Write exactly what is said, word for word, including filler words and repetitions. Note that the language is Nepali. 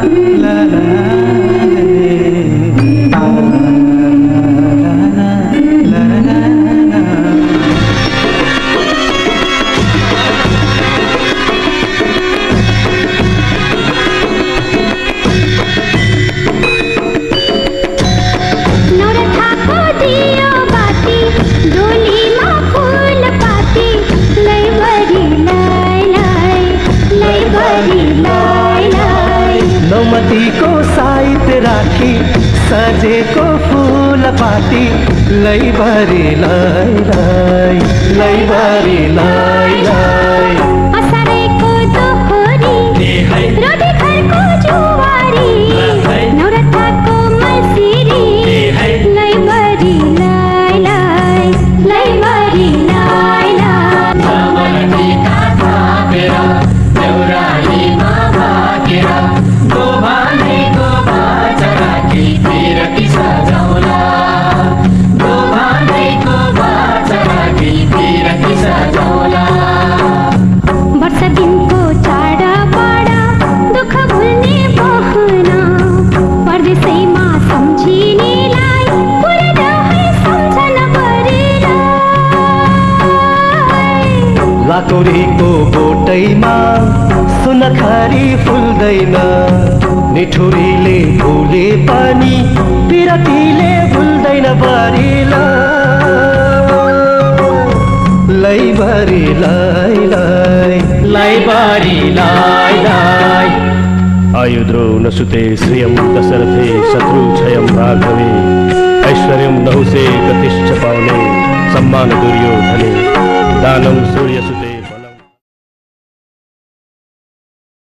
नौमतीको साइत राखी सजेको फूल पाती लैभरि लाई लाई लैभरि लाई लाई असारेको दोहोरी रोटी घरको जुवारी नौरथाको मसिरी लैभरि लाई लाई लैभरि लाई लाई नवरतीका थापेर देउरालीमा भाकेर वर्ष दिनको चाडा बाडा दुःख भुल्ने बहना परदेशैमा सम्झिनेलाई पुरै सम्झन परेला लाकोरीको बोटैमा सुनखारी फुल्दैन निठुरीले भुले पनि पिरतीले भुल्दैन बरिला लैभरि लाई लाई लैभरि लाई लाई आयुद्रो न सुते श्रियं दशरथे शत्रु क्षयं राघवे ऐश्वर्यं नहुसे प्रतिष्ठ पाउने सम्मान दुर्योधने दानं सूर्यसुते।